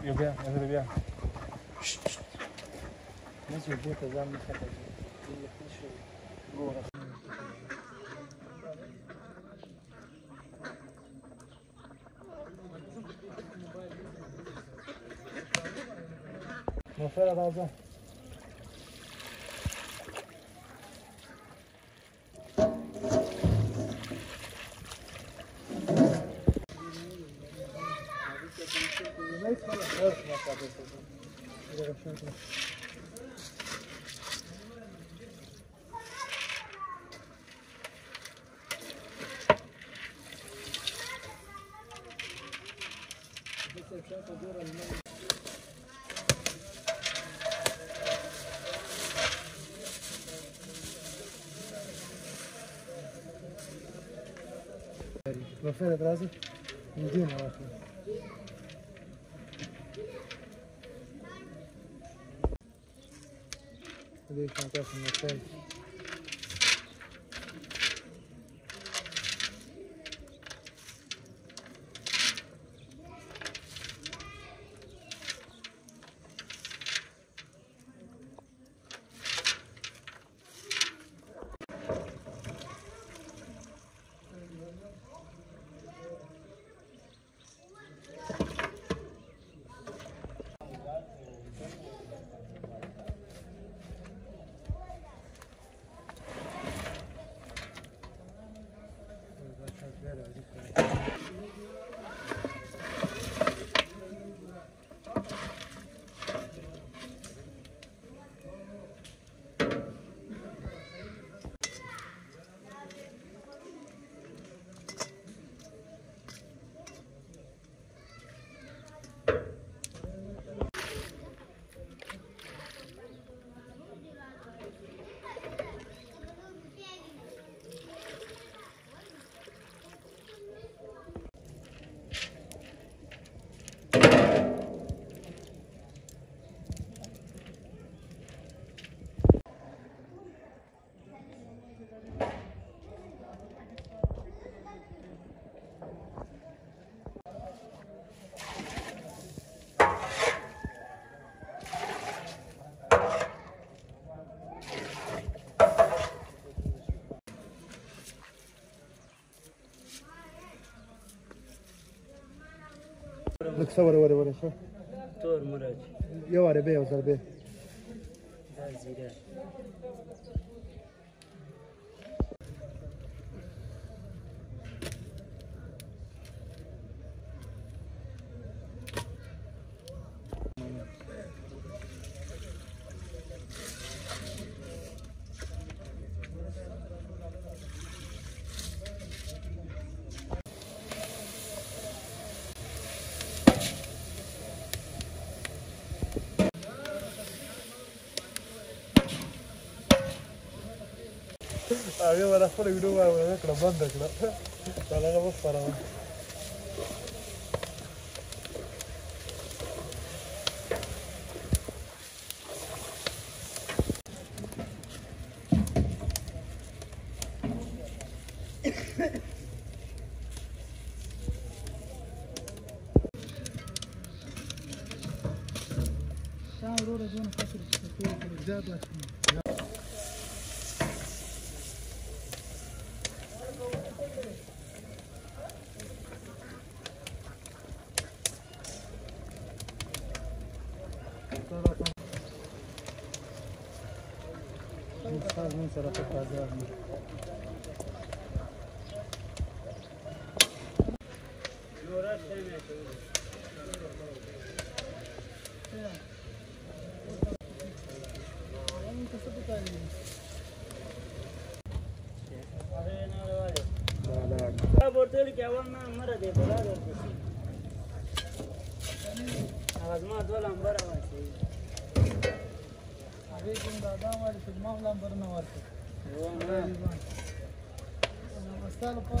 يو بيا يا بيا نسي بيت زعما خطأ موفر راځه وفرت راسي يجينا واحد ليش ما تعرف المكان لك صور ورا شو تور مراج يا عربي او زربي دا زيرا هغه ولا خپل ویډیو وایو کړه بند کړه دا هغه وس پاره شاو ورو زونه فکر څه زیات من سره بازار نورا شمه बोलते क्या वरना मरा दे बोला दे आवाज में दोला अंबर आवाज अरे तुम दादा हमारे सुरमा अंबर ना वाले वो नमस्कार पर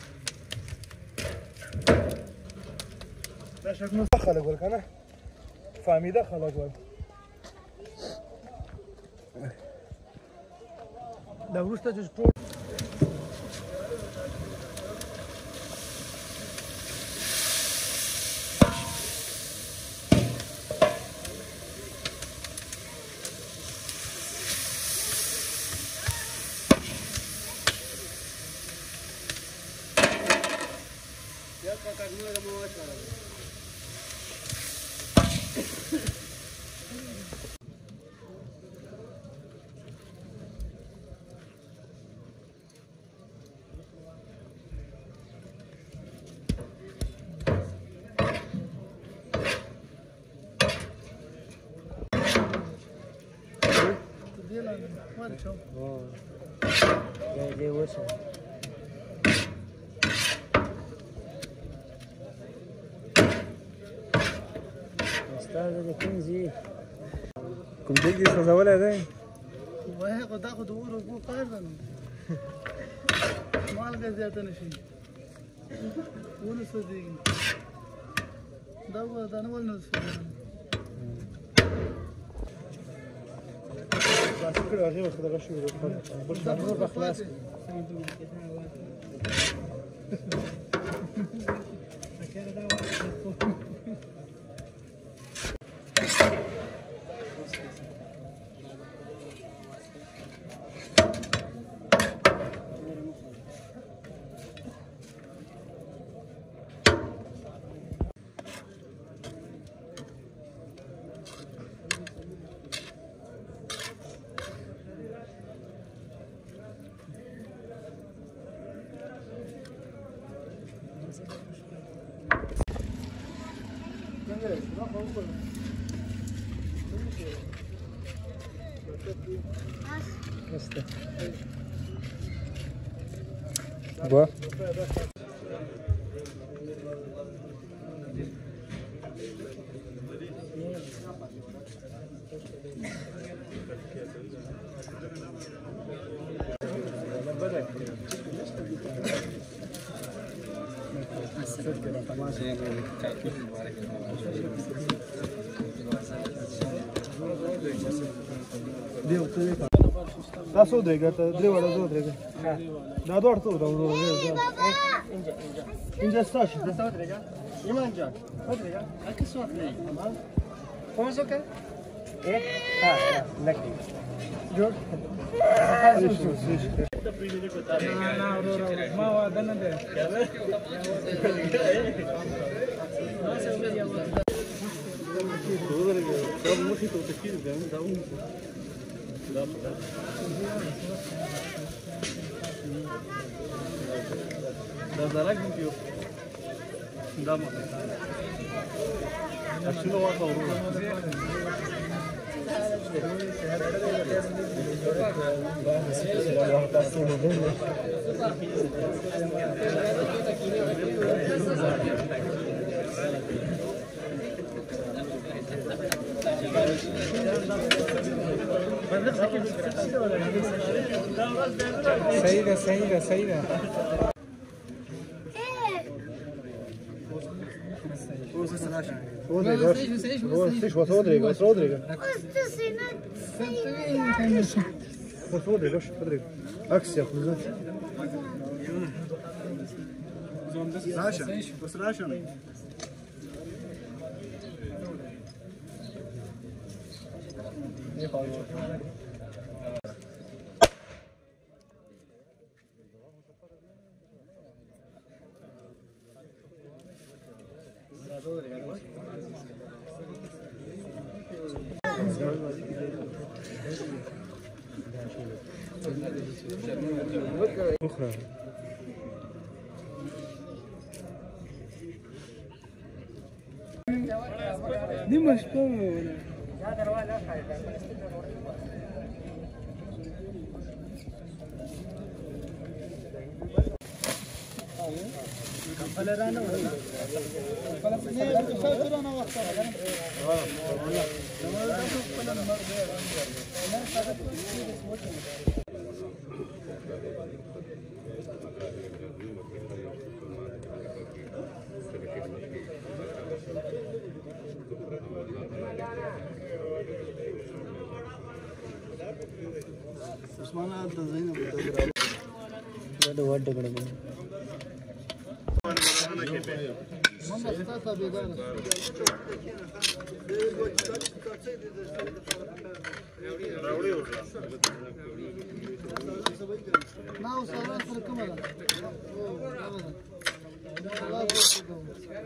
شكله سخن اقول لك انا فهمیده خلک ول دا وروسته چې ټول کوم ځای کې سوځولی دی وایي خو دا خو د اور اوبو کار ده نو مالګه زیاته نه شي ولې سوځېږي دا به دا نه ولې نه سوځېږي خلاص کړو هغې ورته دغه شوي بل نور به خلاص کړو Boa. تاسو درېږه ته درې وړه زه درېږه دا دواړه څه ورو اینجا ستاسو ایمان جان خودریگا اگه سوات نه تمام پوزو که ها نکدی جور ما واده نه دی دا زرق دیو دا ما اصله واقع ورو صحیح ده Акція, أخرى دي مشكلة عثمان هلته ځایونه به ته دا د وډ کړه منډه ستا تابعداره نه اوس حالات سره کومه ده حالات سره کومه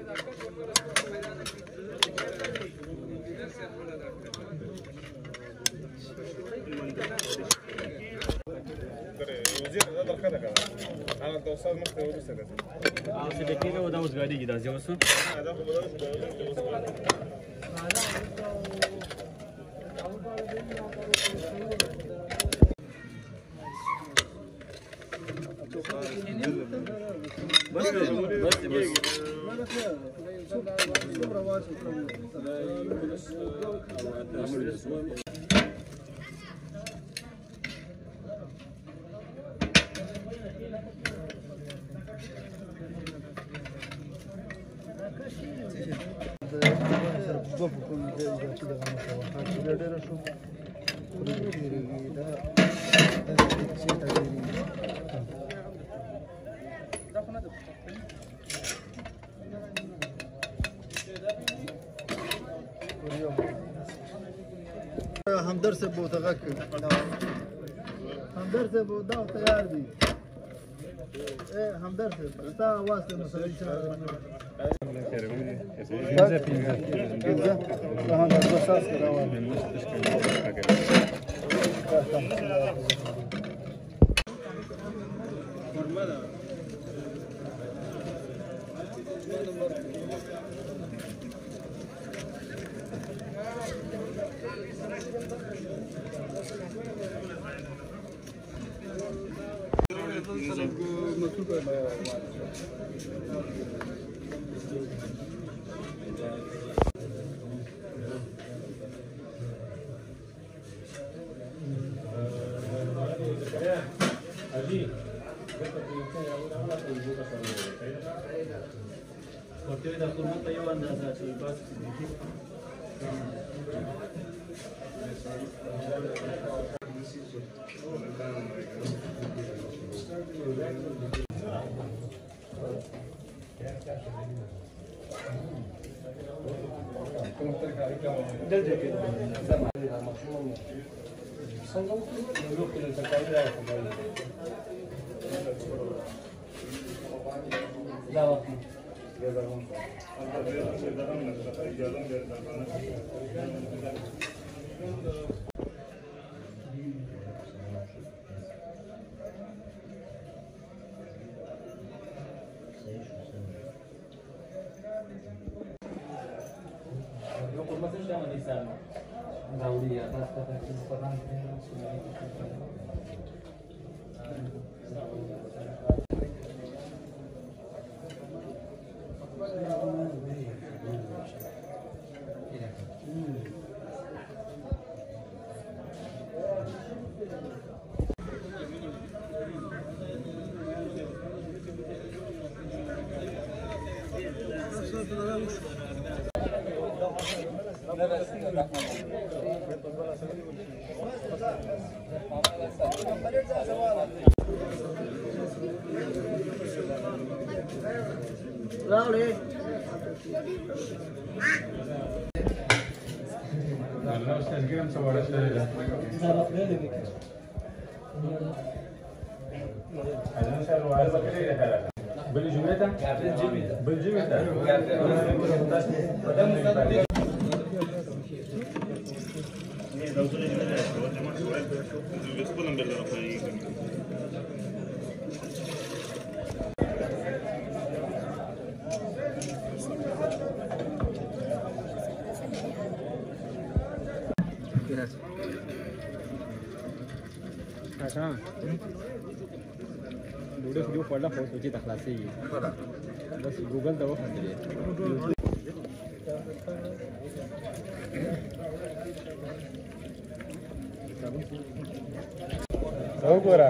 همدرد سے بہت همدرد سے بہت داو تیار دی همدرد سے ستا آواز سے مسئلہ ویډیو خپل خو چې تخلاصي بس ګوګل ته وخندې وګوره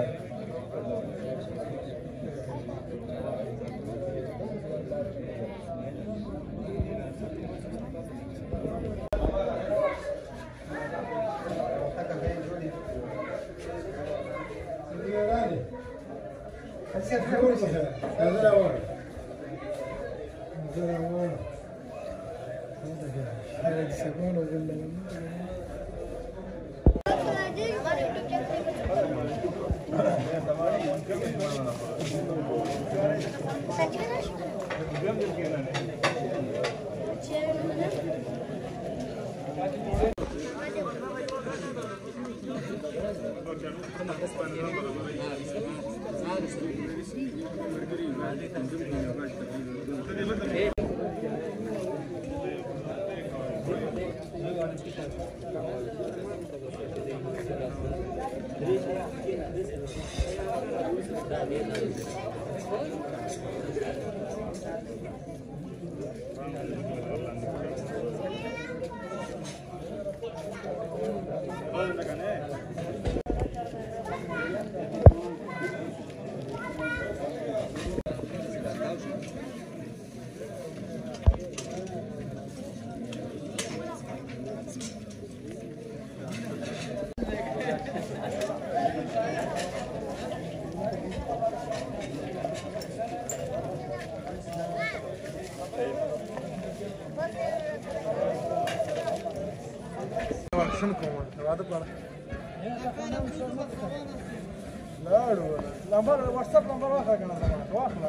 نمبر واتساپ نمبر واخله کنه واخله